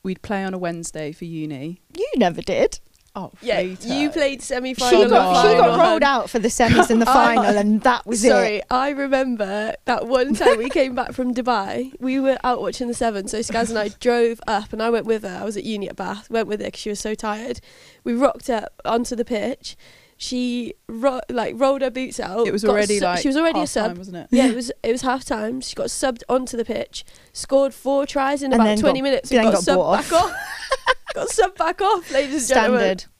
we'd play on a Wednesday for uni. You never did. Oh, Yeah, Vito. you played semi-final. She got final. rolled out for the semis and the final, and that was Sorry, it. I remember that one time we came back from Dubai. We were out watching the Seven, so Scaz and I drove up, and I went with her. I was at uni at Bath. Went with her because she was so tired. We rocked up onto the pitch. She rolled her boots out. It was already she was already a half sub, time, wasn't it? Yeah, it was half time. She got subbed onto the pitch, scored 4 tries in And about then 20 minutes, and then got got subbed brought back off. Got subbed back off, ladies and gentlemen. Standard.